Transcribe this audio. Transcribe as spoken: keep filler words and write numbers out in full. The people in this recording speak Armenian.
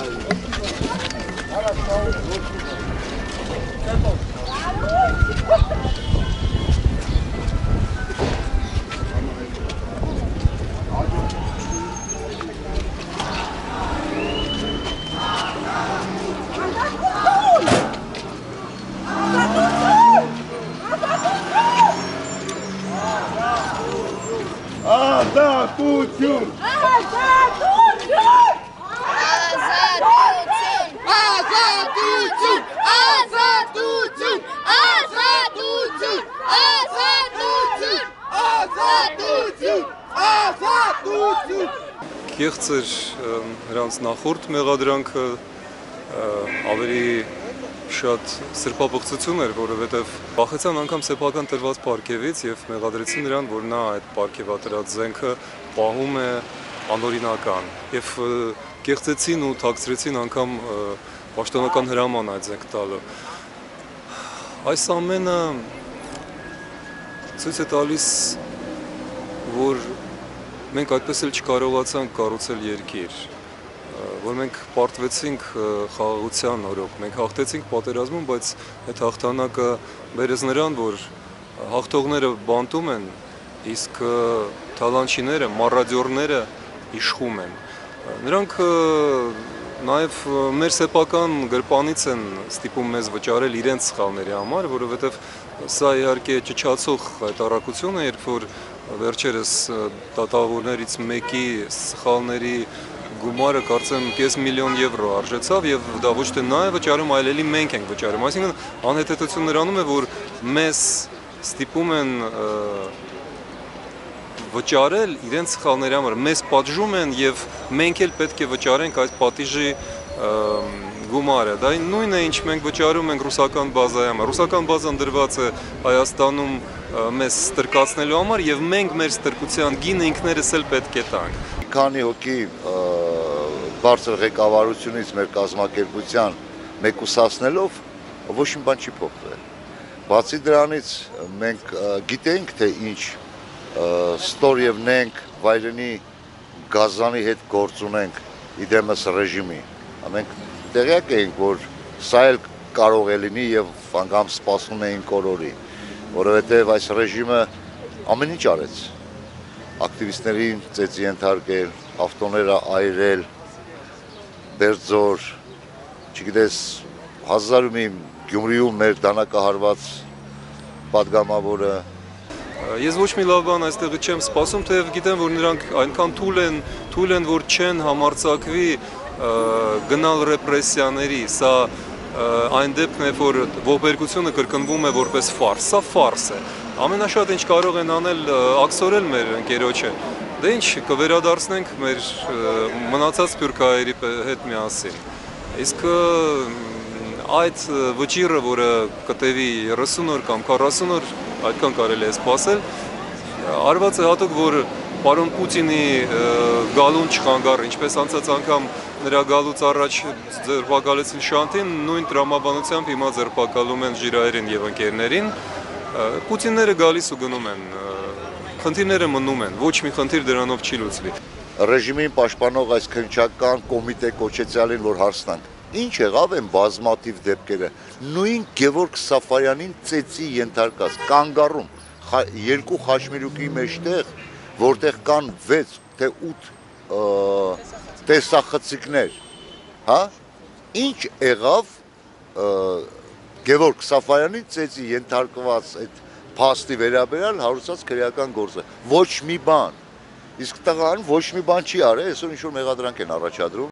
Ազատություն! Ազատություն! Ազատություն! Ազատություն! Ազատություն! Ազատություն! Ազատություն! Ազատություն! Կեղծ էր նրանց նախորդ մեղադրանքը, ավելի շատ սրբապղծություն էր, որովհետև վախեցան անգամ սեփական տրված պարգևից և մեղադրեցին նրան, որ նա այդ պարգևատրած զենքը պահում է անօրինական և կեղծեցին ու թաքցրեցին անգամ պաշտոնական հրաման այդ զենք տալը։ Այս ամենը ցույց է տալիս, որ մենք այդպես էլ չկարողացանք կառուցել երկիր, որ մենք պարտվեցինք խաղաղության օրոք, մենք հաղթեցինք պատերազմում, բայց այդ հաղթանակը բերեց նրան, որ հաղթողները բանտում են, իսկ թալանչիները, մառադիորները իշխում են։ Նրանք նաև մեր սեփական գրպանից են ստիպում մեզ վճարել իրենց սխալների համար, որովհետև սա իհարկե ճչացող հայտարարություն է, երբ որ վերջերս դատավորներից մեկի սխալների գումարը կարծեմ կես միլիոն եվրո արժեցավ և դա ոչ թե նա է վճարում, այլ էլի մենք ենք վճարում։ Այսինքն անհետեթություն նրանում է, որ մեզ ստիպում են վճարել իրենց սխալների համար, մեզ պատժում են և մենք էլ պետք է վճարենք այս պատիժի գումարը։ Դա նույնն է, ինչ մենք վճարում ենք ռուսական բազայի համար։ Ռուսական բազան դրված է Հայաստանում մեզ ստրկացնելու համար և մենք մեր ստրկության գինը ինքներս էլ պետք է տանք։ Քանի հոգի բարձր ղեկավարությունից մեր կազմակերպության մեկուսացնելով ոչ մի բան չի փոխվել։ Բացի դրանից մենք գիտենք, թե ինչ ստորևնենք վայրենի գազանի հետ գործ ունենք իդեմս ռեժիմի։ Մենք տեղյակ էինք, որ սա էլ կարող է լինի և անգամ սպասում էինք օրորի, որովհետև այս ռեժիմը ամեն ինչ արեց։ Ակտիվիստներին ծեծի ենթարկել, ավտոները այրել, Բերձոր, չգիտես, հազար ու մի Գյումրիում մեր դանակահարված պատգամավորը։ Ես ոչ մի լավ բան այստեղից չեմ սպասում, թեև գիտեմ, որ նրանք այնքան թույլ են, թույլ են, որ չեն համարձակվի գնալ ռեպրեսիաների, սա այն դեպքն է, որ ողբերգությունը կրկնվում է որպես ֆարս, սա ֆարս է։ Ամենաշատ ինչ կարող են անել աքսորել մեր ընկերոջը, դե ինչ կվերադարձնենք մեր մնացած սփյուռքահայերի հետ միասին։ Իսկ այդ վճիռը, որը կտևի երեսուն օր կամ քառասուն օր, այդքան կարելի է սպասել, արված է հատուկ, որ պարոն Պուտինի գալուն չխանգարը, ինչպես անցած անգամ նրա գալուց առաջ ձերբակալեցին Շանթին, նույն տրամաբանությամբ հիմա ձերբակալում են Ժիրայրին և ընկերներին։ Պուտինները գալիս ու գնում են, խնդիրները մնում են, ոչ մի խնդիր դրանով չի լուծվի։ Ռեժիմին պաշտպանող այս քննչական կոմիտե կոչեցյալին, որ հարցնանք, ինչ եղավ են բազմաթիվ դեպքերը, նույն Գևորգ Սաֆարյանին ծեծի ենթարկած, կանգառում, երկու խաչմերուկի մեջտեղ, որտեղ կան վեց թե ութ տեսախցիկներ, ինչ եղավ Գևորգ Սաֆարյանին ծեծի ենթարկված այդ փաստի վերաբերյալ հարուցած քրեական գործը, ոչ մի բան, իսկ տղան ոչ մի բան չի արել, այսօր ինչ-որ մեղադրանք են առաջադրում։